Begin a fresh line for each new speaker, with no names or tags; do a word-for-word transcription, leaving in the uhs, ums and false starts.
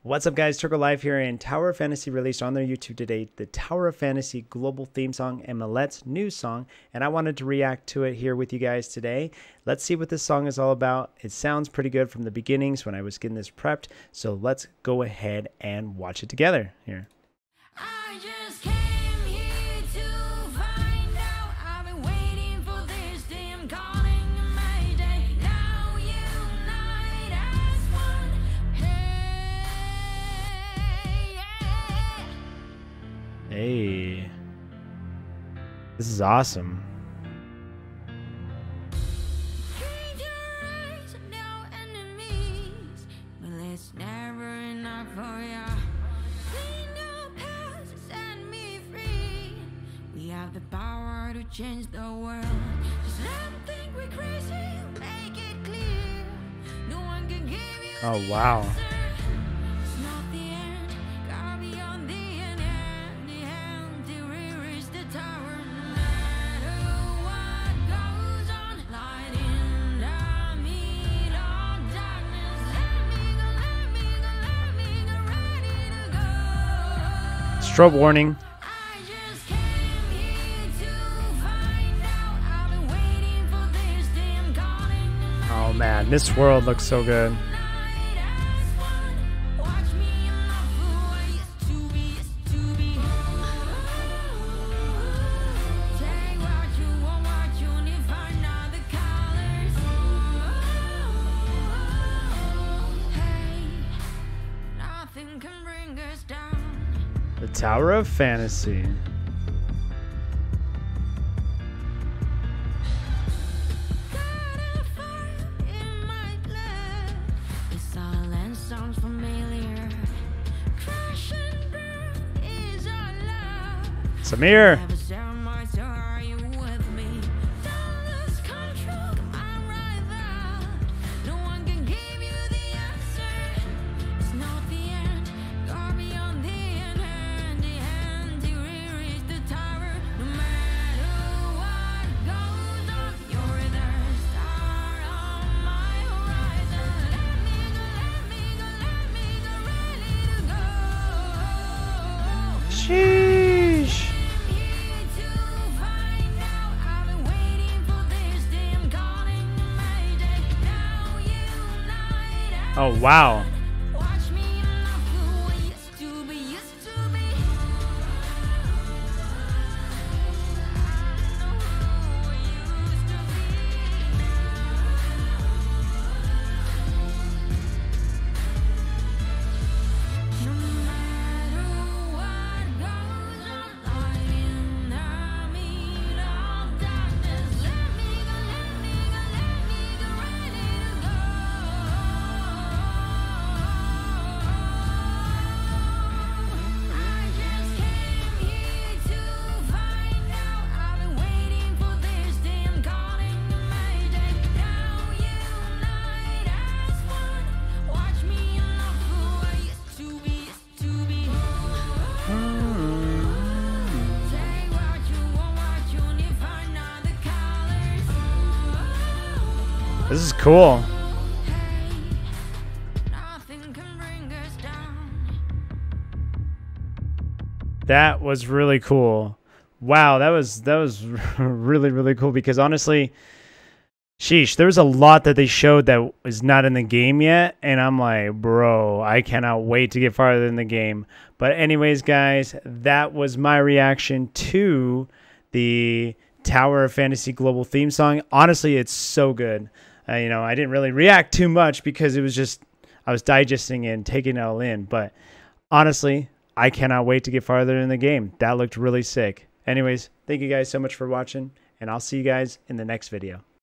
What's up, guys? Turtle Live here, and Tower of Fantasy released on their YouTube today the Tower of Fantasy global theme song and Milet's new song, and I wanted to react to it here with you guys today. Let's see what this song is all about. It sounds pretty good from the beginnings when I was getting this prepped, so let's go ahead and watch it together here.
I just came here to find out. I've been waiting for this day. I'm calling my day. Now unite as one. Hey, yeah.
Hey, this is awesome.
Keep your eyes on our enemies, but it's never enough for ya. We have the power to change the world. Just let them think we're crazy. Make it clear. No one can give you
Oh,
the
wow.
answer. It's not the end. Gotta be on the end. And the end to re-reach the tower. No matter what goes on, light in the middle of darkness. Let me go, let me go, let me go, ready to go.
Strobe warning. Oh man, this world looks so good. The Tower of Fantasy.
Sounds familiar. Crash and burn is our love.
Samir.
Never share my soul, are you with me? Don't lose control, come on right there. No one can give you the answer. It's not the end, go beyond the end. Hand in hand to re-reach the tower. No matter what goes on, you're the star on my horizon. Let me go, let me go, let me go, ready to go.
Sheesh.
Here to find out. I've been waiting for this day. I'm calling my day. Now unite as
Oh wow.
watch me not who I used to be, used to be. I know who I used to be. No matter what goes on, light in the middle of darkness. Let me go, let me go, let me go, ready to go. I just came here to find out. I've been waiting for this day. I'm calling my day. Now unite as one. Watch me not who I used to be, used to be. Say what you want, what you need, find out the colors.
This is cool.
Nothing can bring us down.
That was really cool. Wow, that was that was really really cool because honestly, sheesh, there was a lot that they showed that is not in the game yet, and I'm like, bro, I cannot wait to get farther in the game. But anyways, guys, that was my reaction to the Tower of Fantasy global theme song. Honestly, it's so good. Uh, you know, I didn't really react too much because it was just I was digesting it and taking it all in. But honestly, I cannot wait to get farther in the game. That looked really sick. Anyways, thank you guys so much for watching, and I'll see you guys in the next video.